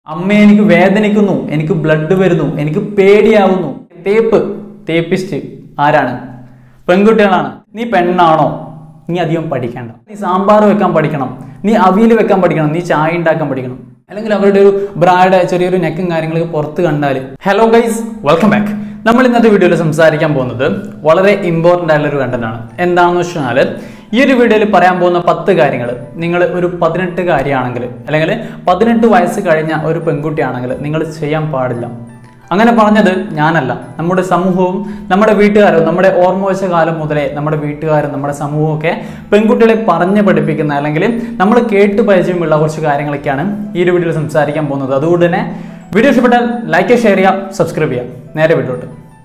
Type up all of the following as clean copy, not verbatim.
അമ്മ എനിക്ക് വേദനിക്കുന്നു, എനിക്ക് ബ്ലഡ് വരുന്നു, എനിക്ക് പേടിയാവുന്നു. തേപ്പിസ്റ്റ് ആരാണ്? പെൺകുട്ടികളാണ്. നീ പെണ്ണാണോ? നീ അധികം പഠിക്കേണ്ട. നീ സാമ്പാർ വെക്കാൻ പഠിക്കണം, നീ അവിയൽ വെക്കാൻ പഠിക്കണം, നീ ചായ ഉണ്ടാക്കാൻ പഠിക്കണം. അല്ലെങ്കിൽ അവരുടെ ഒരു ബ്രായുടെ ചെറിയൊരു നെക്കും കാര്യങ്ങളൊക്കെ പുറത്ത് കണ്ടാൽ. Hello guys, welcome back. നമ്മൾ ഇന്നത്തെ വീഡിയോയിൽ സംസാരിക്കാൻ പോകുന്നത് വളരെ ഇമ്പോർട്ടൻ്റ് ആയിട്ടുള്ള ഒരു കണ്ടന്റ് ആണ്. എന്താണെന്ന് വെച്ചാൽ ഈ ഒരു വീഡിയോയിൽ പറയാൻ പോകുന്ന 10 കാര്യങ്ങൾ നിങ്ങൾ ഒരു 18-കാരിയാണെങ്കിൽ അല്ലെങ്കിൽ 18 വയസ്സ് കഴിഞ്ഞ ഒരു പെൺകുട്ടിയാണെങ്കിൽ നിങ്ങൾ ചെയ്യാൻ പാടില്ല. അങ്ങനെ പറഞ്ഞത് ഞാനല്ല, നമ്മുടെ സമൂഹവും നമ്മുടെ വീട്ടുകാരും, നമ്മുടെ ഓർമ്മ വെച്ച കാലം മുതലേ നമ്മുടെ വീട്ടുകാരും നമ്മുടെ സമൂഹവും ഒക്കെ പെൺകുട്ടികളെ പറഞ്ഞു പഠിപ്പിക്കുന്ന അല്ലെങ്കിൽ നമ്മൾ കേട്ട് പരിചയമുള്ള കുറച്ച് കാര്യങ്ങളൊക്കെയാണ് ഈ ഒരു വീഡിയോയിൽ സംസാരിക്കാൻ പോകുന്നത്. അതുകൊണ്ട് തന്നെ വീഡിയോ ഇഷ്ടപ്പെട്ടാൽ ലൈക്ക്, ഷെയർ ചെയ്യുക, സബ്സ്ക്രൈബ് ചെയ്യുക. നേരെ വീഡിയോട്ട്.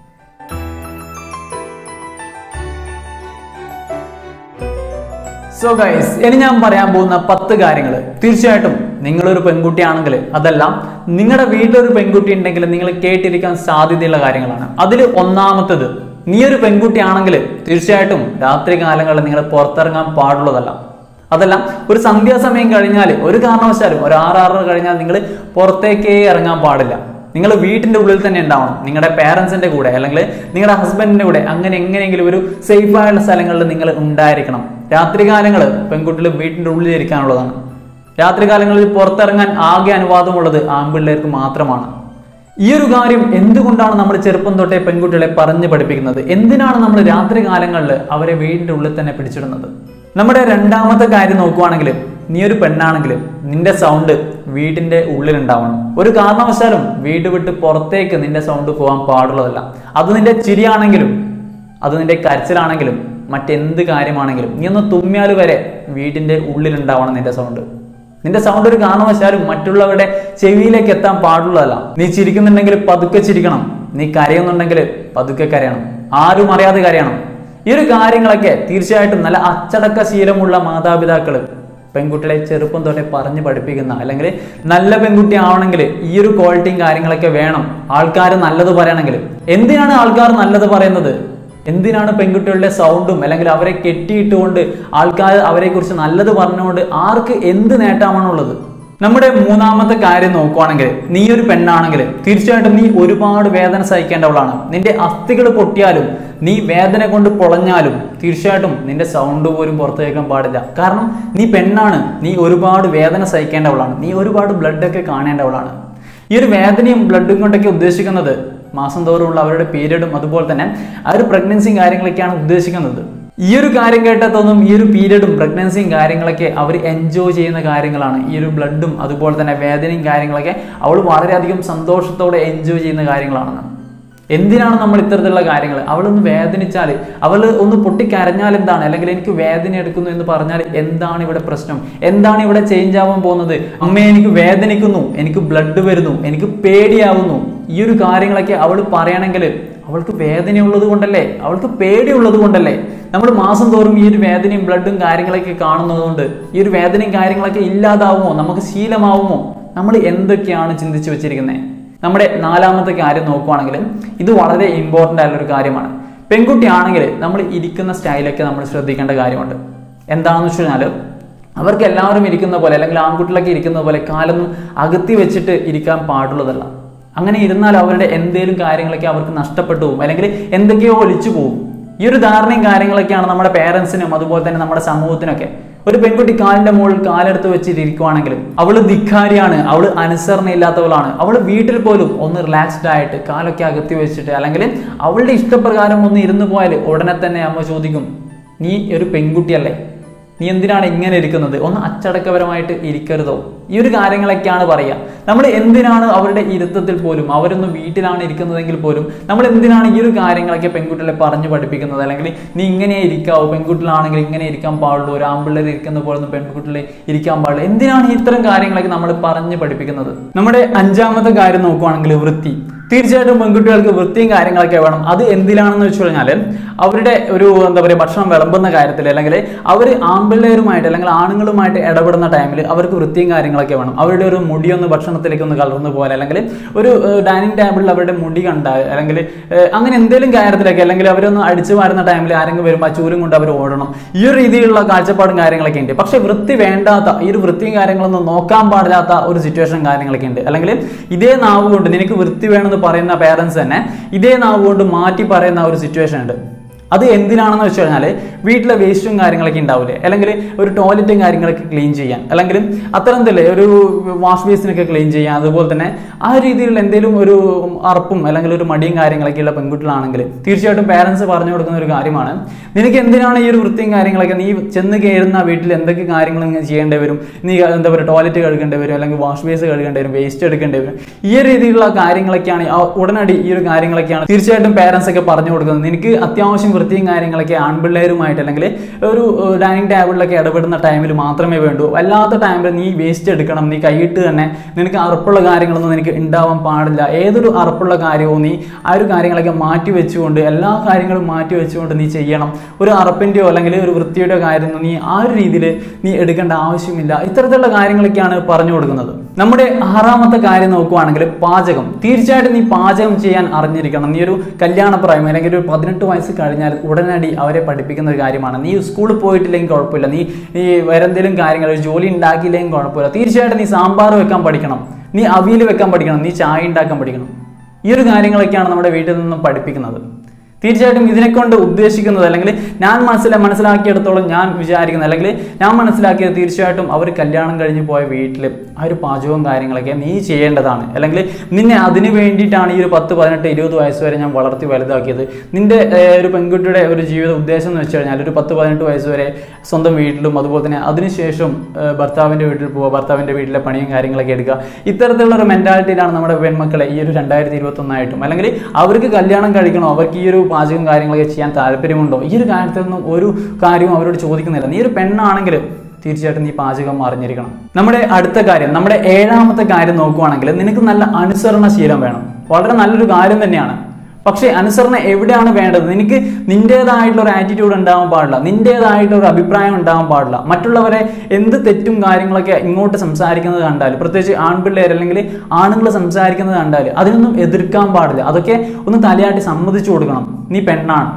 സോ ഗൈസ്, ഇനി ഞാൻ പറയാൻ പോകുന്ന 10 കാര്യങ്ങൾ തീർച്ചയായിട്ടും നിങ്ങളൊരു പെൺകുട്ടിയാണെങ്കിൽ, അതെല്ലാം നിങ്ങളുടെ വീട്ടിലൊരു പെൺകുട്ടി ഉണ്ടെങ്കിൽ നിങ്ങൾ കേട്ടിരിക്കാൻ സാധ്യതയുള്ള കാര്യങ്ങളാണ്. അതിൽ ഒന്നാമത്തത്, നീ ഒരു പെൺകുട്ടിയാണെങ്കിൽ തീർച്ചയായിട്ടും രാത്രി കാലങ്ങളിൽ നിങ്ങൾ പുറത്തിറങ്ങാൻ പാടുള്ളതല്ല. അതെല്ലാം ഒരു സന്ധ്യാസമയം കഴിഞ്ഞാൽ ഒരു കാരണവശാലും ഒരു 6-6 കഴിഞ്ഞാൽ നിങ്ങൾ പുറത്തേക്കേ ഇറങ്ങാൻ പാടില്ല. നിങ്ങൾ വീട്ടിൻ്റെ ഉള്ളിൽ തന്നെ ഉണ്ടാവണം, നിങ്ങളുടെ പേരൻസിൻ്റെ കൂടെ അല്ലെങ്കിൽ നിങ്ങളുടെ ഹസ്ബൻഡിൻ്റെ കൂടെ. അങ്ങനെ എങ്ങനെയെങ്കിലും ഒരു സേഫായുള്ള സ്ഥലങ്ങളിൽ നിങ്ങൾ ഉണ്ടായിരിക്കണം. രാത്രികാലങ്ങൾ പെൺകുട്ടികൾ വീട്ടിൻ്റെ ഉള്ളിൽ ഇരിക്കാനുള്ളതാണ്. രാത്രികാലങ്ങളിൽ പുറത്തിറങ്ങാൻ ആകെ അനുവാദമുള്ളത് ആൺപിള്ളേർക്ക് മാത്രമാണ്. ഈ ഒരു കാര്യം എന്തുകൊണ്ടാണ് നമ്മൾ ചെറുപ്പം തൊട്ടേ പെൺകുട്ടികളെ പറഞ്ഞു പഠിപ്പിക്കുന്നത്? എന്തിനാണ് നമ്മൾ രാത്രി കാലങ്ങളിൽ അവരെ വീടിൻ്റെ ഉള്ളിൽ തന്നെ പിടിച്ചിടുന്നത്? നമ്മുടെ രണ്ടാമത്തെ കാര്യം നോക്കുവാണെങ്കിൽ, നീ ഒരു പെണ്ണാണെങ്കിൽ നിന്റെ സൗണ്ട് വീടിന്റെ ഉള്ളിൽ ഉണ്ടാവണം. ഒരു കാരണവശാലും വീട് വിട്ട് പുറത്തേക്ക് നിന്റെ സൗണ്ട് പോകാൻ പാടുള്ളതല്ല. അത് നിന്റെ ചിരിയാണെങ്കിലും അത് നിന്റെ കരച്ചിലാണെങ്കിലും മറ്റെന്ത് കാര്യമാണെങ്കിലും, നീ ഒന്ന് തുമ്മിയാൽ വരെ വീടിന്റെ ഉള്ളിൽ ഉണ്ടാവണം നിന്റെ സൗണ്ട്. നിന്റെ സൗണ്ട് ഒരു കാരണവശാലും മറ്റുള്ളവരുടെ ചെവിയിലേക്ക് എത്താൻ പാടുള്ളതല്ല. നീ ചിരിക്കുന്നുണ്ടെങ്കിൽ പതുക്കെ ചിരിക്കണം, നീ കരയുന്നുണ്ടെങ്കിൽ പതുക്കെ കരയണം, ആരും അറിയാതെ കരയണം. ഈ ഒരു കാര്യങ്ങളൊക്കെ തീർച്ചയായിട്ടും നല്ല അച്ചടക്ക ശീലമുള്ള മാതാപിതാക്കൾ പെൺകുട്ടികളെ ചെറുപ്പം തൊട്ടേ പറഞ്ഞ് പഠിപ്പിക്കുന്ന, അല്ലെങ്കിൽ നല്ല പെൺകുട്ടി ആവണമെങ്കിൽ ഈ ഒരു ക്വാളിറ്റിയും കാര്യങ്ങളൊക്കെ വേണം. ആൾക്കാർ നല്ലത് പറയണമെങ്കിൽ. എന്തിനാണ് ആൾക്കാർ നല്ലത് പറയുന്നത്? എന്തിനാണ് പെൺകുട്ടികളുടെ സൗണ്ടും അല്ലെങ്കിൽ അവരെ കെട്ടിയിട്ടുകൊണ്ട് ആൾക്കാർ അവരെ കുറിച്ച് നല്ലത് പറഞ്ഞുകൊണ്ട് ആർക്ക് എന്ത് നേട്ടമാണുള്ളത്? നമ്മുടെ മൂന്നാമത്തെ കാര്യം നോക്കുവാണെങ്കിൽ, നീ ഒരു പെണ്ണാണെങ്കിൽ തീർച്ചയായിട്ടും നീ ഒരുപാട് വേദന സഹിക്കേണ്ടവളാണ്. നിന്റെ അസ്ഥികൾ പൊട്ടിയാലും നീ വേദന കൊണ്ട് പൊളഞ്ഞാലും തീർച്ചയായിട്ടും നിന്റെ സൗണ്ട് പോലും പുറത്തു കേൾക്കാൻ പാടില്ല. കാരണം നീ പെണ്ണാണ്, നീ ഒരുപാട് വേദന സഹിക്കേണ്ടവളാണ്, നീ ഒരുപാട് ബ്ലഡൊക്കെ കാണേണ്ടവളാണ്. ഈ ഒരു വേദനയും ബ്ലഡും കൊണ്ടൊക്കെ ഉദ്ദേശിക്കുന്നത് മാസം തോറുമുള്ള അവരുടെ പീരീഡും അതുപോലെ തന്നെ ആ ഒരു പ്രഗ്നൻസിയും കാര്യങ്ങളൊക്കെയാണ് ഉദ്ദേശിക്കുന്നത്. ഈ ഒരു കാര്യം കേട്ടാൽ തോന്നും ഈ ഒരു പീരീഡും പ്രഗ്നൻസിയും കാര്യങ്ങളൊക്കെ അവർ എൻജോയ് ചെയ്യുന്ന കാര്യങ്ങളാണ്. ഈ ഒരു ബ്ലഡും അതുപോലെ തന്നെ വേദനയും കാര്യങ്ങളൊക്കെ അവൾ വളരെയധികം സന്തോഷത്തോടെ എൻജോയ് ചെയ്യുന്ന കാര്യങ്ങളാണെന്ന്. എന്തിനാണ് നമ്മൾ ഇത്തരത്തിലുള്ള കാര്യങ്ങൾ? അവളൊന്ന് വേദനിച്ചാൽ, അവൾ ഒന്ന് പൊട്ടിക്കരഞ്ഞാൽ എന്താണ്, അല്ലെങ്കിൽ എനിക്ക് വേദന എടുക്കുന്നു എന്ന് പറഞ്ഞാൽ എന്താണ് ഇവിടെ പ്രശ്നം? എന്താണ് ഇവിടെ ചേഞ്ച് ആവാൻ പോകുന്നത്? അമ്മ എനിക്ക് വേദനിക്കുന്നു, എനിക്ക് ബ്ലഡ് വരുന്നു, എനിക്ക് പേടിയാവുന്നു. ഈ ഒരു കാര്യങ്ങളൊക്കെ അവൾ പറയണമെങ്കിൽ അവൾക്ക് വേദനയുള്ളത് കൊണ്ടല്ലേ, അവൾക്ക് പേടിയുള്ളത് കൊണ്ടല്ലേ. നമ്മൾ മാസം തോറും ഈ ഒരു വേദനയും ബ്ലഡും കാര്യങ്ങളൊക്കെ കാണുന്നതുകൊണ്ട് ഈ ഒരു വേദനയും കാര്യങ്ങളൊക്കെ ഇല്ലാതാവുമോ? നമുക്ക് ശീലമാവുമോ? നമ്മൾ എന്തൊക്കെയാണ് ചിന്തിച്ചു വെച്ചിരിക്കുന്നത്? നമ്മുടെ നാലാമത്തെ കാര്യം നോക്കുവാണെങ്കിൽ, ഇത് വളരെ ഇമ്പോർട്ടൻ്റ് ആയിട്ടുള്ളൊരു കാര്യമാണ്. പെൺകുട്ടിയാണെങ്കിൽ നമ്മൾ ഇരിക്കുന്ന സ്റ്റൈലൊക്കെ നമ്മൾ ശ്രദ്ധിക്കേണ്ട കാര്യമുണ്ട്. എന്താണെന്ന് വെച്ച് കഴിഞ്ഞാൽ, അവർക്ക് എല്ലാവരും ഇരിക്കുന്ന പോലെ അല്ലെങ്കിൽ ആൺകുട്ടികളൊക്കെ ഇരിക്കുന്ന പോലെ കാലൊന്നും അകത്തി വെച്ചിട്ട് ഇരിക്കാൻ പാടുള്ളതല്ല. അങ്ങനെ ഇരുന്നാൽ അവരുടെ എന്തെങ്കിലും കാര്യങ്ങളൊക്കെ അവർക്ക് നഷ്ടപ്പെട്ടു പോകും, അല്ലെങ്കിൽ എന്തൊക്കെയോ ഒലിച്ചു പോകും. ഈ ഒരു ധാരണയും കാര്യങ്ങളൊക്കെയാണ് നമ്മുടെ പേരൻസിനും അതുപോലെ തന്നെ നമ്മുടെ സമൂഹത്തിനൊക്കെ. ഒരു പെൺകുട്ടി കാലിന്റെ മുകളിൽ കാലെടുത്ത് വെച്ചിരിക്കുവാണെങ്കിൽ അവൾ ധിക്കാരിയാണ്, അവൾ അനുസരണയില്ലാത്തവളാണ്. അവൾ വീട്ടിൽ പോലും ഒന്ന് റിലാക്സ്ഡ് ആയിട്ട് കാലൊക്കെ അകത്തി വെച്ചിട്ട് അല്ലെങ്കിൽ അവളുടെ ഇഷ്ടപ്രകാരം ഒന്ന് ഇരുന്ന് പോയാൽ ഉടനെ തന്നെ അമ്മ ചോദിക്കും, നീ ഒരു പെൺകുട്ടിയല്ലേ, നീ എന്തിനാണ് ഇങ്ങനെ ഇരിക്കുന്നത്? ഒന്ന് അച്ചടക്കപരമായിട്ട് ഇരിക്കരുതോ? ഈ ഒരു കാര്യങ്ങളൊക്കെയാണ് പറയുക. നമ്മൾ എന്തിനാണ് അവരുടെ ഇരുത്തത്തിൽ പോലും, അവരൊന്നും വീട്ടിലാണ് ഇരിക്കുന്നതെങ്കിൽ പോലും നമ്മൾ എന്തിനാണ് ഈ ഒരു കാര്യങ്ങളൊക്കെ പെൺകുട്ടികളെ പറഞ്ഞു പഠിപ്പിക്കുന്നത്? അല്ലെങ്കിൽ നീ ഇങ്ങനെ ഇരിക്കാവോ, പെൺകുട്ടികളാണെങ്കിൽ ഇങ്ങനെ ഇരിക്കാൻ പാടുള്ളൂ, ഒരു ആൺപിള്ളേർ ഇരിക്കുന്ന പോലെ ഒന്നും പെൺകുട്ടികളെ ഇരിക്കാൻ പാടില്ല. എന്തിനാണ് ഇത്തരം കാര്യങ്ങളൊക്കെ നമ്മൾ പറഞ്ഞു പഠിപ്പിക്കുന്നത്? നമ്മുടെ അഞ്ചാമത്തെ കാര്യം നോക്കുവാണെങ്കിൽ വൃത്തി. തീർച്ചയായിട്ടും പെൺകുട്ടികൾക്ക് വൃത്തിയും കാര്യങ്ങളൊക്കെ വേണം. അത് എന്തിനാണെന്ന് വെച്ച് കഴിഞ്ഞാൽ അവരുടെ ഒരു എന്താ പറയുക, ഭക്ഷണം വിളമ്പുന്ന കാര്യത്തിൽ അല്ലെങ്കിൽ അവർ ആൺപിള്ളേരുമായിട്ട് അല്ലെങ്കിൽ ആണുങ്ങളുമായിട്ട് ഇടപെടുന്ന ടൈമിൽ അവർക്ക് വൃത്തിയും കാര്യങ്ങളും കാര്യങ്ങളൊക്കെ വേണം. അവരുടെ ഒരു മുടിയൊന്ന് ഭക്ഷണത്തിലേക്ക് ഒന്ന് കലർന്നു പോലെ, അല്ലെങ്കിൽ ഒരു ഡൈനിങ് ടേബിളിൽ അവരുടെ മുടി കണ്ടാൽ, അല്ലെങ്കിൽ അങ്ങനെ എന്തെങ്കിലും കാര്യത്തിലൊക്കെ, അല്ലെങ്കിൽ അവരൊന്ന് അടിച്ചു മാറുന്ന ടൈമിൽ ആരെങ്കിലും വരുമ്പോൾ ആ ചൂലും കൊണ്ട് അവർ ഓടണം. ഈ ഒരു രീതിയിലുള്ള കാഴ്ചപ്പാടും കാര്യങ്ങളൊക്കെ ഉണ്ട്. പക്ഷെ വൃത്തി വേണ്ടാത്ത, ഈ ഒരു വൃത്തിയും കാര്യങ്ങളൊന്നും നോക്കാൻ പാടില്ലാത്ത ഒരു സിറ്റുവേഷൻ കാര്യങ്ങളൊക്കെ ഉണ്ട്. അല്ലെങ്കിൽ ഇതേ നാവ് കൊണ്ട് നിനക്ക് വൃത്തി വേണമെന്ന് പറയുന്ന പേരൻസ് തന്നെ ഇതേ നാവ് കൊണ്ട് മാറ്റി പറയുന്ന ഒരു സിറ്റുവേഷൻ ഉണ്ട്. അത് എന്തിനാണെന്ന് വെച്ച് കഴിഞ്ഞാൽ വീട്ടിലെ വേസ്റ്റും കാര്യങ്ങളൊക്കെ ഉണ്ടാവില്ലേ, അല്ലെങ്കിൽ ഒരു ടോയ്ലറ്റും കാര്യങ്ങളൊക്കെ ക്ലീൻ ചെയ്യാൻ, അല്ലെങ്കിൽ അത്തരത്തില് ഒരു വാഷ് ബേസിനൊക്കെ ക്ലീൻ ചെയ്യാൻ, അതുപോലെ തന്നെ ആ രീതിയിലുള്ള എന്തെങ്കിലും ഒരു അറപ്പും അല്ലെങ്കിൽ ഒരു മടിയും കാര്യങ്ങളൊക്കെ ഉള്ള പെൺകുട്ടികളാണെങ്കിൽ തീർച്ചയായിട്ടും പേരൻസ് പറഞ്ഞു കൊടുക്കുന്ന ഒരു കാര്യമാണ്, നിനക്ക് എന്തിനാണ് ഈ ഒരു വൃത്തിയും കാര്യങ്ങളൊക്കെ, നീ ചെന്ന് കയറുന്ന വീട്ടിൽ എന്തൊക്കെ കാര്യങ്ങൾ ചെയ്യേണ്ടി വരും, നീ എന്താ പറയുക ടോയ്ലറ്റ് കഴുകേണ്ടി വരും, അല്ലെങ്കിൽ വാഷ് ബേസ് കഴുകേണ്ടി വരും, വേസ്റ്റ് എടുക്കേണ്ടി വരും. ഈ രീതിയിലുള്ള കാര്യങ്ങളൊക്കെയാണ് ഉടനടി ഈ ഒരു കാര്യങ്ങളൊക്കെയാണ് തീർച്ചയായിട്ടും പേരൻസ് ഒക്കെ പറഞ്ഞു കൊടുക്കുന്നത്. നിനക്ക് അത്യാവശ്യം വൃത്തിയും കാര്യങ്ങളൊക്കെ ആൺപിള്ളേരുമായിട്ട് അല്ലെങ്കിൽ ഒരു ഡൈനിങ് ടേബിളിലൊക്കെ ഇടപെടുന്ന ടൈമിൽ മാത്രമേ വേണ്ടൂ. അല്ലാത്ത ടൈമിൽ നീ വേസ്റ്റ് എടുക്കണം, നീ കൈയിട്ട് തന്നെ, നിനക്ക് അറപ്പുള്ള കാര്യങ്ങളൊന്നും നിനക്ക് ഉണ്ടാവാൻ പാടില്ല. ഏതൊരു അറപ്പുള്ള കാര്യവും നീ ആ ഒരു കാര്യങ്ങളൊക്കെ മാറ്റി വെച്ചുകൊണ്ട്, എല്ലാ കാര്യങ്ങളും മാറ്റി വെച്ചുകൊണ്ട് നീ ചെയ്യണം. ഒരു അറപ്പിൻ്റെയോ അല്ലെങ്കിൽ ഒരു വൃത്തിയുടെയോ കാര്യം നീ ആ ഒരു രീതിയിൽ നീ എടുക്കേണ്ട ആവശ്യമില്ല. ഇത്തരത്തിലുള്ള കാര്യങ്ങളൊക്കെയാണ് പറഞ്ഞു കൊടുക്കുന്നത്. നമ്മുടെ 6ാമത്തെ കാര്യം നോക്കുവാണെങ്കിൽ പാചകം. തീർച്ചയായിട്ടും നീ പാചകം ചെയ്യാൻ അറിഞ്ഞിരിക്കണം. നീ ഒരു കല്യാണപ്രായം അല്ലെങ്കിൽ ഒരു 18 വയസ്സ് കഴിഞ്ഞാൽ ഉടനടി അവരെ പഠിപ്പിക്കുന്ന ഒരു കാര്യമാണ്. നീ സ്കൂളിൽ പോയിട്ടില്ലെങ്കിൽ കുഴപ്പമില്ല, നീ വേറെ എന്തെങ്കിലും കാര്യങ്ങൾ ജോലി ഉണ്ടാക്കിയില്ലെങ്കിൽ കുഴപ്പമില്ല, തീർച്ചയായിട്ടും നീ സാമ്പാർ വെക്കാൻ പഠിക്കണം, നീ അവിയൽ വെക്കാൻ പഠിക്കണം, നീ ചായ ഉണ്ടാക്കാൻ പഠിക്കണം. ഈ ഒരു കാര്യങ്ങളൊക്കെയാണ് നമ്മുടെ വീട്ടിൽ നിന്നും പഠിപ്പിക്കുന്നത്. തീർച്ചയായിട്ടും ഇതിനെക്കൊണ്ട് ഉദ്ദേശിക്കുന്നത്, അല്ലെങ്കിൽ ഞാൻ മനസ്സിലാക്കിയെടുത്തോളം ഞാൻ വിചാരിക്കുന്നത്, അല്ലെങ്കിൽ ഞാൻ മനസ്സിലാക്കിയത് തീർച്ചയായിട്ടും അവർ കല്യാണം കഴിഞ്ഞ് പോയ വീട്ടിൽ ആ ഒരു പാചകവും കാര്യങ്ങളൊക്കെ നീ ചെയ്യേണ്ടതാണ്. അല്ലെങ്കിൽ നിന്നെ അതിന് വേണ്ടിയിട്ടാണ് ഈ ഒരു 10, 18, 20 വയസ്സ് വരെ ഞാൻ വളർത്തി വലുതാക്കിയത്. നിന്റെ ഒരു പെൺകുട്ടിയുടെ ഒരു ജീവിത ഉദ്ദേശം എന്ന് വെച്ച് കഴിഞ്ഞാൽ ഒരു 10, 18 വയസ്സ് വരെ സ്വന്തം വീട്ടിലും, അതുപോലെ തന്നെ അതിനുശേഷം ഭർത്താവിൻ്റെ വീട്ടിൽ പോവുക, ഭർത്താവിൻ്റെ വീട്ടിലെ പണിയും കാര്യങ്ങളൊക്കെ എടുക്കുക. ഇത്തരത്തിലുള്ള ഒരു മെൻറ്റാലിറ്റിയിലാണ് നമ്മുടെ പെൺമക്കളെ ഈ ഒരു 2021 അല്ലെങ്കിൽ അവർക്ക് കല്യാണം കഴിക്കണോ, അവർക്ക് ഈ ഒരു പാചകം കാര്യങ്ങളൊക്കെ ചെയ്യാൻ താല്പര്യമുണ്ടോ, ഈ ഒരു കാര്യത്തിലൊന്നും ഒരു കാര്യവും അവരോട് ചോദിക്കുന്നില്ല. നീ ഒരു പെണ്ണാണെങ്കിൽ തീർച്ചയായിട്ടും നീ പാചകം അറിഞ്ഞിരിക്കണം. നമ്മുടെ അടുത്ത കാര്യം, നമ്മുടെ 7ാമത്തെ കാര്യം നോക്കുവാണെങ്കിൽ നിനക്ക് നല്ല അനുസരണശീലം വേണം. വളരെ നല്ലൊരു കാര്യം തന്നെയാണ്. പക്ഷേ അനുസരണ എവിടെയാണ് വേണ്ടത്? നിനക്ക് നിന്റേതായിട്ടുള്ള ഒരു ആറ്റിറ്റ്യൂഡ് ഉണ്ടാവാൻ പാടില്ല, നിന്റേതായിട്ടുള്ള ഒരു അഭിപ്രായം ഉണ്ടാവാൻ പാടില്ല. മറ്റുള്ളവരെ എന്ത് തെറ്റും കാര്യങ്ങളൊക്കെ ഇങ്ങോട്ട് സംസാരിക്കുന്നത് കണ്ടാൽ, പ്രത്യേകിച്ച് ആൺപിള്ളേർ അല്ലെങ്കിൽ ആണുങ്ങൾ സംസാരിക്കുന്നത് കണ്ടാൽ അതിനൊന്നും എതിർക്കാൻ പാടില്ല. അതൊക്കെ ഒന്ന് തലയാട്ടി സമ്മതിച്ചു കൊടുക്കണം. നീ പെണ്ണാണ്,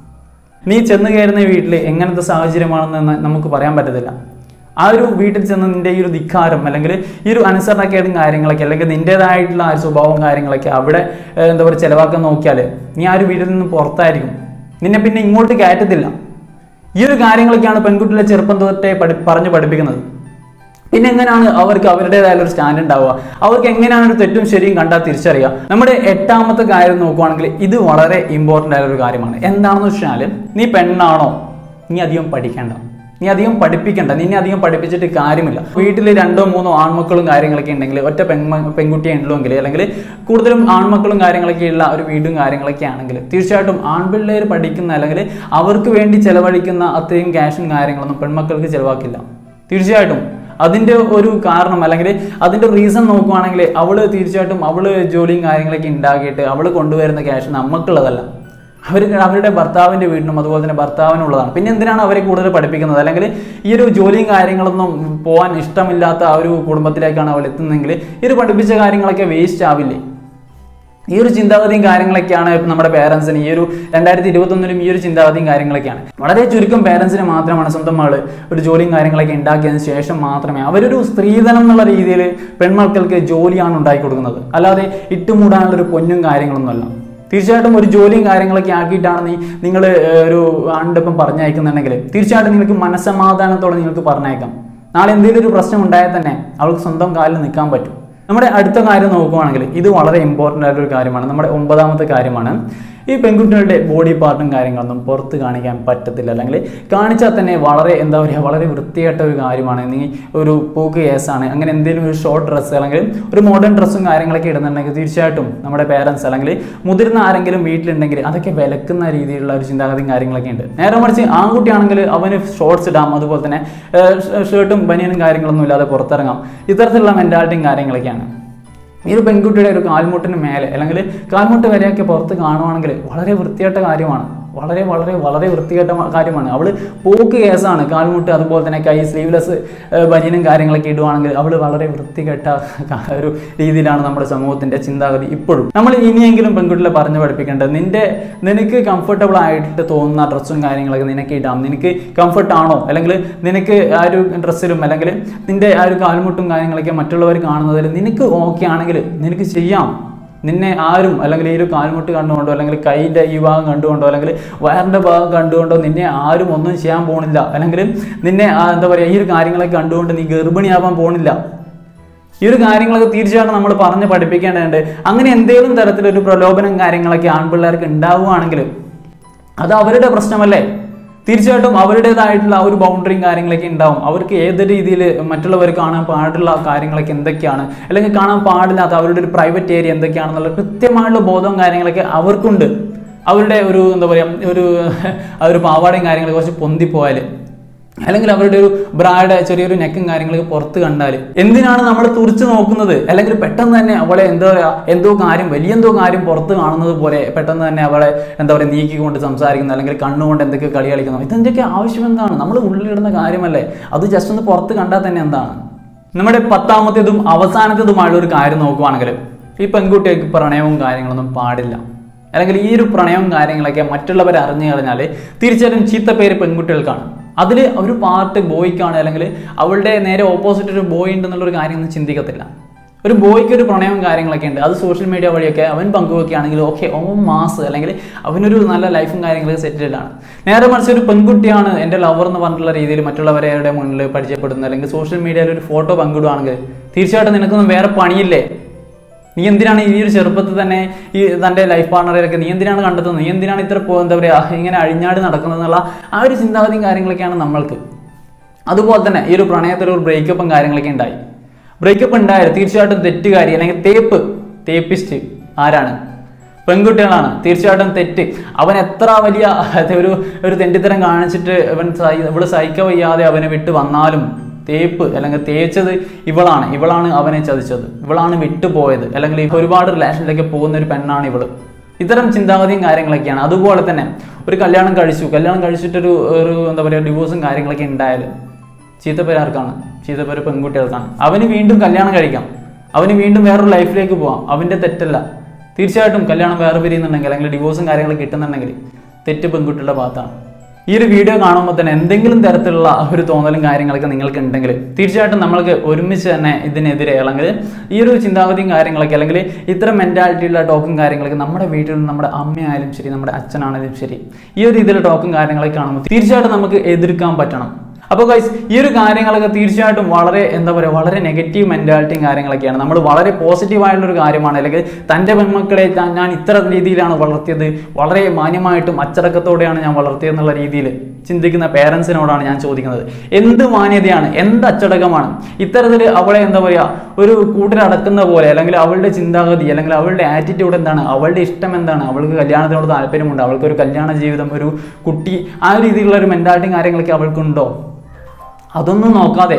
നീ ചെന്ന് കയറുന്ന വീട്ടിൽ എങ്ങനത്തെ സാഹചര്യമാണെന്ന് നമുക്ക് പറയാൻ പറ്റത്തില്ല. ആ ഒരു വീട്ടിൽ ചെന്ന് നിന്റെ ഈ ഒരു ധിക്കാരം അല്ലെങ്കിൽ ഈ ഒരു അനുസരണക്കേടും കാര്യങ്ങളൊക്കെ, അല്ലെങ്കിൽ നിന്റേതായിട്ടുള്ള ആ ഒരു സ്വഭാവവും കാര്യങ്ങളൊക്കെ അവിടെ എന്താ പറയുക ചിലവാക്കാൻ നോക്കിയാൽ നീ ആ ഒരു വീട്ടിൽ നിന്ന് പുറത്തായിരിക്കും, നിന്നെ പിന്നെ ഇങ്ങോട്ട് കയറ്റത്തില്ല. ഈ ഒരു കാര്യങ്ങളൊക്കെയാണ് പെൺകുട്ടികളെ ചെറുപ്പം തൊട്ടേ പറഞ്ഞ് പഠിപ്പിക്കുന്നത്. പിന്നെ എങ്ങനെയാണ് അവർക്ക് അവരുടേതായ ഒരു സ്റ്റാൻഡ് ഉണ്ടാവുക? അവർക്ക് എങ്ങനെയാണ് ഒരു തെറ്റും ശരിയും കണ്ടാൽ തിരിച്ചറിയുക? നമ്മുടെ 8ാമത്തെ കാര്യം നോക്കുവാണെങ്കിൽ ഇത് വളരെ ഇമ്പോർട്ടൻ്റ് ആയ ഒരു കാര്യമാണ്. എന്താണെന്ന് വെച്ചാൽ നീ പെണ്ണാണോ, നീ അധികം പഠിക്കേണ്ട, നീ അധികം പഠിപ്പിക്കണ്ട, നിന്നെ അധികം പഠിപ്പിച്ചിട്ട് കാര്യമില്ല. വീട്ടിൽ 2, 3 ആൺമക്കളും കാര്യങ്ങളൊക്കെ ഉണ്ടെങ്കിൽ, ഒറ്റ പെൺകുട്ടിയെ ഉണ്ടെങ്കിൽ, അല്ലെങ്കിൽ കൂടുതലും ആൺമക്കളും കാര്യങ്ങളൊക്കെ ഉള്ള ഒരു വീടും കാര്യങ്ങളൊക്കെ ആണെങ്കിൽ തീർച്ചയായിട്ടും ആൺപിള്ളേർ പഠിക്കുന്ന അല്ലെങ്കിൽ അവർക്ക് വേണ്ടി ചെലവഴിക്കുന്ന അത്രയും ക്യാഷും കാര്യങ്ങളൊന്നും പെൺമക്കൾക്ക് ചെലവാക്കില്ല. തീർച്ചയായിട്ടും അതിൻ്റെ ഒരു കാരണം അല്ലെങ്കിൽ അതിൻ്റെ റീസൺ നോക്കുവാണെങ്കിൽ തീർച്ചയായിട്ടും അവള് ജോലിയും കാര്യങ്ങളൊക്കെ ഉണ്ടാക്കിയിട്ട് അവൾ കൊണ്ടുവരുന്ന ക്യാഷ് നമുക്കുള്ളതല്ല, അവരുടെ ഭർത്താവിൻ്റെ വീടിനും അതുപോലെ തന്നെ ഭർത്താവിനുള്ളതാണ്. പിന്നെ എന്തിനാണ് അവരെ കൂടുതൽ പഠിപ്പിക്കുന്നത്? അല്ലെങ്കിൽ ഈ ഒരു ജോലിയും കാര്യങ്ങളൊന്നും പോകാൻ ഇഷ്ടമില്ലാത്ത ആ ഒരു കുടുംബത്തിലേക്കാണ് അവൾ എത്തുന്നതെങ്കിൽ ഈ ഒരു പഠിപ്പിച്ച കാര്യങ്ങളൊക്കെ വേസ്റ്റ് ആവില്ലേ? ഈ ഒരു ചിന്താഗതിയും കാര്യങ്ങളൊക്കെയാണ് നമ്മുടെ പേരൻസിന് ഈ ഒരു 2021 ഈ ഒരു ചിന്താഗതിയും കാര്യങ്ങളൊക്കെയാണ്. വളരെ ചുരുക്കം പേരൻസിന് മാത്രമാണ് സ്വന്തം മകള് ഒരു ജോലിയും കാര്യങ്ങളൊക്കെ ഉണ്ടാക്കിയതിന് ശേഷം മാത്രമേ അവരൊരു സ്ത്രീധനം എന്നുള്ള രീതിയിൽ പെൺമക്കൾക്ക് ജോലിയാണ് ഉണ്ടാക്കി കൊടുക്കുന്നത്, അല്ലാതെ ഇട്ടുമൂടാനുള്ള ഒരു പൊന്നും കാര്യങ്ങളൊന്നുമല്ല. തീർച്ചയായിട്ടും ഒരു ജോലിയും കാര്യങ്ങളൊക്കെ ആക്കിയിട്ടാണ് നിങ്ങൾ ഒരു ആണിൻ്റെ ഒപ്പം പറഞ്ഞയക്കുന്നുണ്ടെങ്കിൽ തീർച്ചയായിട്ടും നിങ്ങൾക്ക് മനസ്സമാധാനത്തോടെ നിങ്ങൾക്ക് പറഞ്ഞയക്കാം. നാളെ എന്തെങ്കിലും ഒരു പ്രശ്നം ഉണ്ടായാൽ തന്നെ അവൾക്ക് സ്വന്തം കാലിൽ നിൽക്കാൻ പറ്റും. നമ്മുടെ അടുത്ത കാര്യം നോക്കുവാണെങ്കിൽ ഇത് വളരെ ഇമ്പോർട്ടൻ്റ് ആയിട്ടൊരു കാര്യമാണ്. നമ്മുടെ 9ാമത്തെ കാര്യമാണ് ഈ പെൺകുട്ടികളുടെ ബോഡി പാർട്ടും കാര്യങ്ങളൊന്നും പുറത്ത് കാണിക്കാൻ പറ്റത്തില്ല, അല്ലെങ്കിൽ കാണിച്ചാൽ തന്നെ വളരെ എന്താ പറയുക വളരെ വൃത്തിയായിട്ട ഒരു കാര്യമാണ്. നീ ഒരു പോക്ക് കേസാണ് അങ്ങനെ എന്തെങ്കിലും ഒരു ഷോർട്ട് ഡ്രസ്സ് അല്ലെങ്കിൽ ഒരു മോഡേൺ ഡ്രസ്സും കാര്യങ്ങളൊക്കെ ഇടുന്നുണ്ടെങ്കിൽ തീർച്ചയായിട്ടും നമ്മുടെ പേരൻസ് അല്ലെങ്കിൽ മുതിർന്ന ആരെങ്കിലും വീട്ടിലുണ്ടെങ്കിൽ അതൊക്കെ വിലക്കുന്ന രീതിയിലുള്ള ഒരു ചിന്താഗതിയും കാര്യങ്ങളൊക്കെ ഉണ്ട്. നേരെ മറിച്ച് ആൺകുട്ടിയാണെങ്കിൽ അവന് ഷോർട്സ് ഇടാം, അതുപോലെ തന്നെ ഷർട്ടും ബനിയനും കാര്യങ്ങളൊന്നും ഇല്ലാതെ പുറത്തിറങ്ങാം. ഇത്തരത്തിലുള്ള മെൻറ്റാലിറ്റിയും കാര്യങ്ങളൊക്കെയാണ്. ഈ ഒരു പെൺകുട്ടിയുടെ ഒരു കാൽമുട്ടിന് മേലെ അല്ലെങ്കിൽ കാൽമുട്ട് വരെയൊക്കെ പുറത്ത് കാണുവാണെങ്കിൽ വളരെ വൃത്തിയായിട്ട കാര്യമാണ്, വളരെ വളരെ വളരെ വൃത്തികെട്ട കാര്യമാണ്. അവൾ പോക്ക് കേസാണ്. കാൽമുട്ട് അതുപോലെ തന്നെ കൈ സ്ലീവ്ലെസ് ബനിയനും കാര്യങ്ങളൊക്കെ ഇടുവാണെങ്കിൽ അവൾ വളരെ വൃത്തികെട്ട ഒരു രീതിയിലാണ് നമ്മുടെ സമൂഹത്തിന്റെ ചിന്താഗതി ഇപ്പോഴും. നമ്മൾ ഇനിയെങ്കിലും പെൺകുട്ടികളെ പറഞ്ഞു പഠിപ്പിക്കേണ്ടത് നിനക്ക് കംഫർട്ടബിൾ ആയിട്ട് തോന്നുന്ന ഡ്രസ്സും കാര്യങ്ങളൊക്കെ നിനക്ക് ഇടാം. നിനക്ക് കംഫർട്ട് ആണോ, അല്ലെങ്കിൽ നിനക്ക് ആ ഒരു ഡ്രസ്സിലും അല്ലെങ്കിൽ നിന്റെ ആ ഒരു കാൽമുട്ടും കാര്യങ്ങളൊക്കെ മറ്റുള്ളവർ കാണുന്നതിൽ നിനക്ക് ഓക്കെ ആണെങ്കിൽ നിനക്ക് ചെയ്യാം. നിന്നെ ആരും അല്ലെങ്കിൽ ഈ ഒരു കാൽമുട്ട് കണ്ടുകൊണ്ടോ അല്ലെങ്കിൽ കൈൻ്റെ ഈ ഭാഗം കണ്ടുകൊണ്ടോ അല്ലെങ്കിൽ വയറിൻ്റെ ഭാഗം കണ്ടുകൊണ്ടോ നിന്നെ ആരും ഒന്നും ചെയ്യാൻ പോണില്ല. അല്ലെങ്കിൽ നിന്നെ എന്താ പറയുക, ഈ ഒരു കാര്യങ്ങളൊക്കെ കണ്ടുകൊണ്ട് നീ ഗർഭിണിയാവാൻ പോണില്ല. ഈ ഒരു കാര്യങ്ങളൊക്കെ തീർച്ചയായിട്ടും നമ്മൾ പറഞ്ഞ് പഠിപ്പിക്കേണ്ടതുണ്ട്. അങ്ങനെ എന്തെങ്കിലും തരത്തിലൊരു പ്രലോഭനം കാര്യങ്ങളൊക്കെ ആൺപിള്ളേർക്ക് ഉണ്ടാവുകയാണെങ്കിൽ അത് അവരുടെ പ്രശ്നമല്ലേ. തീർച്ചയായിട്ടും അവരുടേതായിട്ടുള്ള ഒരു ബൗണ്ടറിയും കാര്യങ്ങളൊക്കെ ഉണ്ടാവും. അവർക്ക് ഏത് രീതിയിൽ മറ്റുള്ളവർ കാണാൻ പാടുള്ള കാര്യങ്ങളൊക്കെ എന്തൊക്കെയാണ്, അല്ലെങ്കിൽ കാണാൻ പാടില്ലാത്ത അവരുടെ ഒരു പ്രൈവറ്റ് ഏരിയ എന്തൊക്കെയാണെന്നുള്ള കൃത്യമായിട്ടുള്ള ബോധവും കാര്യങ്ങളൊക്കെ അവർക്കുണ്ട്. അവരുടെ ഒരു എന്താ പറയുക, ഒരു പാവാടയും കാര്യങ്ങളൊക്കെ കുറച്ച് പൊന്തിപ്പോയാൽ, അല്ലെങ്കിൽ അവരുടെ ഒരു ബ്രായുടെ ചെറിയൊരു നെക്കും കാര്യങ്ങളൊക്കെ പുറത്ത് കണ്ടാൽ എന്തിനാണ് നമ്മൾ തുറിച്ച് നോക്കുന്നത്? അല്ലെങ്കിൽ പെട്ടെന്ന് തന്നെ അവളെ എന്താ പറയുക, വലിയ കാര്യം പുറത്ത് കാണുന്നത് പോലെ പെട്ടെന്ന് തന്നെ അവളെ എന്താ പറയുക നീക്കിക്കൊണ്ട് സംസാരിക്കുന്നു, അല്ലെങ്കിൽ കണ്ണുകൊണ്ട് എന്തൊക്കെ കളി കളിക്കുന്നു. ഇതെന്തൊക്കെ ആവശ്യം എന്താണ്? നമ്മൾ ഉള്ളിലിടുന്ന കാര്യമല്ലേ, അത് ജസ്റ്റ് ഒന്ന് പുറത്ത് കണ്ടാൽ തന്നെ എന്താണ്? നമ്മുടെ 10ാമത്തേതും അവസാനത്തേതുമായുള്ള ഒരു കാര്യം നോക്കുവാണെങ്കിൽ ഈ പെൺകുട്ടികൾക്ക് പ്രണയവും കാര്യങ്ങളൊന്നും പാടില്ല. അല്ലെങ്കിൽ ഈ ഒരു പ്രണയവും കാര്യങ്ങളൊക്കെ മറ്റുള്ളവർ അറിഞ്ഞു കഴിഞ്ഞാൽ തീർച്ചയായിട്ടും ചീത്ത പേര് പെൺകുട്ടികൾക്കാണ്. അതിൽ ഒരു പാർട്ട് ബോയ്ക്കാണ്, അല്ലെങ്കിൽ അവളുടെ നേരെ ഓപ്പോസിറ്റ് ഒരു ബോയ് ഉണ്ടെന്നുള്ളൊരു കാര്യമൊന്നും ചിന്തിക്കത്തില്ല. ഒരു ബോയ്ക്ക് ഒരു പ്രണയവും കാര്യങ്ങളൊക്കെ ഉണ്ട്, അത് സോഷ്യൽ മീഡിയ വഴിയൊക്കെ അവൻ പങ്കുവെക്കുകയാണെങ്കിൽ ഓക്കെ, ഓൻ മാസ്, അല്ലെങ്കിൽ അവനൊരു നല്ല ലൈഫും കാര്യങ്ങളൊക്കെ സെറ്റിൽഡാണ്. നേരെ മറിച്ച് ഒരു പെൺകുട്ടിയാണ് എൻ്റെ ലവർ എന്ന് പറഞ്ഞിട്ടുള്ള രീതിയിൽ മറ്റുള്ളവരുടെ മുന്നിൽ പരിചയപ്പെടുന്നത്, അല്ലെങ്കിൽ സോഷ്യൽ മീഡിയയിൽ ഒരു ഫോട്ടോ പങ്കിടുകയാണെങ്കിൽ തീർച്ചയായിട്ടും നിനക്കൊന്നും വേറെ പണിയില്ലേ? നീ എന്തിനാണ് ഈ ഒരു ചെറുപ്പത്തിൽ തന്നെ ഈ തൻ്റെ ലൈഫ് പാർട്ണറൊക്കെ നീ എന്തിനാണ് കണ്ടെത്തുന്നത്? നീ എന്തിനാണ് ഇത്ര എന്താ പറയുക ഇങ്ങനെ അഴിഞ്ഞാട് നടക്കുന്നതെന്നുള്ള ആ ഒരു ചിന്താഗതിയും കാര്യങ്ങളൊക്കെയാണ് നമ്മൾക്ക്. അതുപോലെ തന്നെ ഈ ഒരു പ്രണയത്തിലൊരു ബ്രേക്കപ്പും കാര്യങ്ങളൊക്കെ ഉണ്ടായി. ബ്രേക്കപ്പ് ഉണ്ടായാലും തീർച്ചയായിട്ടും തെറ്റുകാരി അല്ലെങ്കിൽ തേപ്പിസ്റ്റ് ആരാണ്? പെൺകുട്ടികളാണ്. തീർച്ചയായിട്ടും തെറ്റ്. അവൻ എത്ര വലിയ ഒരു തെണ്ടിത്തരം കാണിച്ചിട്ട് ഇവള് സഹിക്ക വയ്യാതെ അവനെ വിട്ട് വന്നാലും തേപ്പ് അല്ലെങ്കിൽ തേച്ചത് ഇവളാണ് അവനെ ചതിച്ചത്, ഇവളാണ് വിട്ടുപോയത്, അല്ലെങ്കിൽ ഒരുപാട് റിലേഷനിലേക്ക് പോകുന്ന ഒരു പെണ്ണാണ് ഇവള്. ഇത്തരം ചിന്താഗതിയും കാര്യങ്ങളൊക്കെയാണ്. അതുപോലെ തന്നെ ഒരു കല്യാണം കഴിച്ചിട്ടൊരു എന്താ പറയുക ഡിവോഴ്സും കാര്യങ്ങളൊക്കെ ഉണ്ടായാലും ചീത്തപ്പേര് ആർക്കാണ്? ചീത്തപ്പേര് പെൺകുട്ടികൾക്കാണ്. അവന് വീണ്ടും കല്യാണം കഴിക്കാം, അവന് വീണ്ടും വേറൊരു ലൈഫിലേക്ക് പോവാം, അവൻ്റെ തെറ്റല്ല. തീർച്ചയായിട്ടും കല്യാണം വേറെ പിരിയുന്നുണ്ടെങ്കിൽ അല്ലെങ്കിൽ ഡിവോഴ്സും കാര്യങ്ങളൊക്കെ കിട്ടുന്നുണ്ടെങ്കിൽ തെറ്റ് പെൺകുട്ടികളുടെ ഭാഗത്താണ്. ഈ ഒരു വീഡിയോ കാണുമ്പോൾ തന്നെ എന്തെങ്കിലും തരത്തിലുള്ള ഒരു തോന്നലും കാര്യങ്ങളൊക്കെ നിങ്ങൾക്ക് ഉണ്ടെങ്കിൽ തീർച്ചയായിട്ടും നമ്മൾക്ക് ഒരുമിച്ച് തന്നെ ഇതിനെതിരെ അല്ലെങ്കിൽ ഈ ഒരു ചിന്താഗതിയും കാര്യങ്ങളൊക്കെ അല്ലെങ്കിൽ ഇത്തരം മെൻറ്റാലിറ്റിയുള്ള ടോക്കും കാര്യങ്ങളൊക്കെ നമ്മുടെ വീട്ടിൽ നമ്മുടെ അമ്മയായാലും ശരി, നമ്മുടെ അച്ഛനാണെങ്കിലും ശരി, ഈ ഒരു രീതിയിലുള്ള ടോക്കും കാര്യങ്ങളൊക്കെ കാണുമ്പോൾ തീർച്ചയായിട്ടും നമുക്ക് എതിർക്കാൻ പറ്റണം. അപ്പോൾ ഗൈസ് ഈ ഒരു കാര്യങ്ങളൊക്കെ തീർച്ചയായിട്ടും വളരെ എന്താ പറയുക വളരെ നെഗറ്റീവ് മെൻറ്റാലിറ്റിയും കാര്യങ്ങളൊക്കെയാണ്. നമ്മൾ വളരെ പോസിറ്റീവായിട്ടുള്ളൊരു കാര്യമാണ്. അല്ലെങ്കിൽ തൻ്റെ പെൺമക്കളെ ഞാൻ ഇത്ര രീതിയിലാണ് വളർത്തിയത്, വളരെ മാന്യമായിട്ടും അച്ചടക്കത്തോടെയാണ് ഞാൻ വളർത്തിയെന്നുള്ള രീതിയിൽ ചിന്തിക്കുന്ന പേരൻസിനോടാണ് ഞാൻ ചോദിക്കുന്നത്. എന്ത് മാന്യതയാണ്, എന്ത് അച്ചടക്കമാണ് ഇത്തരത്തിൽ അവളെ എന്താ പറയുക ഒരു കൂട്ടിലടക്കുന്ന പോലെ, അല്ലെങ്കിൽ അവളുടെ ചിന്താഗതി അല്ലെങ്കിൽ അവളുടെ ആറ്റിറ്റ്യൂഡ് എന്താണ്, അവളുടെ ഇഷ്ടം എന്താണ്, അവൾക്ക് കല്യാണത്തിനോട് താല്പര്യമുണ്ട്, അവൾക്കൊരു കല്യാണ ജീവിതം, ഒരു കുട്ടി, ആ രീതിയിലുള്ള ഒരു മെൻറ്റാലിറ്റിയും കാര്യങ്ങളൊക്കെ അവൾക്കുണ്ടോ? അതൊന്നും നോക്കാതെ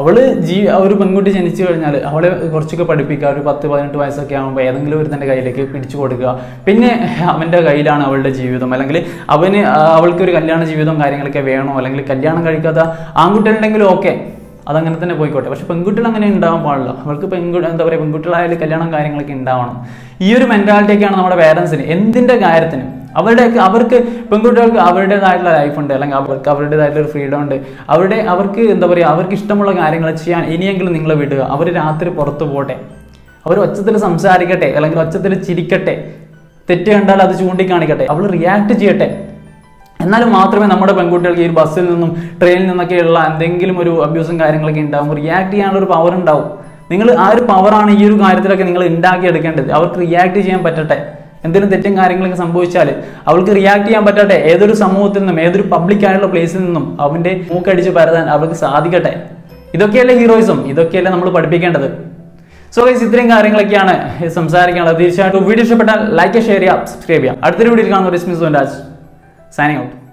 ഒരു പെൺകുട്ടി ജനിച്ചു കഴിഞ്ഞാൽ അവളെ കുറച്ചൊക്കെ പഠിപ്പിക്കുക, ഒരു 10-18 വയസ്സൊക്കെ ആകുമ്പോൾ ഏതെങ്കിലും ഒരു തൻ്റെ കയ്യിലേക്ക് പിടിച്ചു കൊടുക്കുക, പിന്നെ അവൻ്റെ കയ്യിലാണ് അവളുടെ ജീവിതം, അല്ലെങ്കിൽ അവൾക്കൊരു കല്യാണ ജീവിതം കാര്യങ്ങളൊക്കെ വേണോ, അല്ലെങ്കിൽ കല്യാണം കഴിക്കാത്ത ആൺകുട്ടികളുണ്ടെങ്കിലും ഓക്കെ, അതങ്ങനെ തന്നെ പോയിക്കോട്ടെ. പക്ഷെ പെൺകുട്ടികൾ അങ്ങനെ ഉണ്ടാവാൻ പാടില്ല. അവൾക്ക് എന്താ പറയുക പെൺകുട്ടികളായാലും കല്യാണം കാര്യങ്ങളൊക്കെ ഉണ്ടാവണം. ഈ ഒരു മെൻറ്റാലിറ്റിയൊക്കെയാണ് നമ്മുടെ പേരൻസിന് എന്തിൻ്റെ കാര്യത്തിനും. അവർക്ക് പെൺകുട്ടികൾക്ക് അവരുടേതായിട്ടുള്ള ലൈഫുണ്ട്, അല്ലെങ്കിൽ അവർക്ക് അവരുടേതായിട്ടുള്ള ഒരു ഫ്രീഡം ഉണ്ട്. അവർക്ക് എന്താ പറയുക അവർക്ക് ഇഷ്ടമുള്ള കാര്യങ്ങൾ ചെയ്യാൻ ഇനിയെങ്കിലും നിങ്ങൾ വിടുക. അവർ രാത്രി പുറത്തു പോട്ടെ, അവർ ഒച്ചത്തിൽ സംസാരിക്കട്ടെ, അല്ലെങ്കിൽ ഒച്ചത്തിൽ ചിരിക്കട്ടെ, തെറ്റ് കണ്ടാൽ അത് ചൂണ്ടിക്കാണിക്കട്ടെ, അവൾ റിയാക്ട് ചെയ്യട്ടെ. എന്നാലും മാത്രമേ നമ്മുടെ പെൺകുട്ടികൾക്ക് ഈ ബസ്സിൽ നിന്നും ട്രെയിനിൽ നിന്നൊക്കെയുള്ള എന്തെങ്കിലും ഒരു അബ്യൂസും കാര്യങ്ങളൊക്കെ ഉണ്ടാവും, റിയാക്ട് ചെയ്യാനുള്ള ഒരു പവർ ഉണ്ടാവും. നിങ്ങൾ ആ ഒരു പവറാണ് ഈ ഒരു കാര്യത്തിലൊക്കെ നിങ്ങൾ ഉണ്ടാക്കിയെടുക്കേണ്ടത്. അവർക്ക് റിയാക്ട് ചെയ്യാൻ പറ്റട്ടെ. എന്തെങ്കിലും തെറ്റും കാര്യങ്ങളൊക്കെ സംഭവിച്ചാൽ അവൾക്ക് റിയാക്ട് ചെയ്യാൻ പറ്റട്ടെ. ഏതൊരു സമൂഹത്തിൽ നിന്നും ഏതൊരു പബ്ലിക് ആയിട്ടുള്ള പ്ലേസിൽ നിന്നും അവൻ്റെ മൂക്കടിച്ച് പരതാൻ അവർക്ക് സാധിക്കട്ടെ. ഇതൊക്കെയല്ലേ ഹീറോയിസം, ഇതൊക്കെയല്ലേ നമ്മൾ പഠിപ്പിക്കേണ്ടത്. സോ ഗൈസ് ഇത്രയും കാര്യങ്ങളൊക്കെയാണ് സംസാരിക്കാനുള്ളത്. തീർച്ചയായിട്ടും വീഡിയോ ഇഷ്ടപ്പെട്ടാൽ ലൈക്ക്, ഷെയർ ചെയ്യുക, സബ്സ്ക്രൈബ് ചെയ്യുക. അടുത്തൊരു വീഡിയോയിൽ കാണുന്ന രശ്മി സോൻരാജ് സൈനിങ് ഔട്ട്.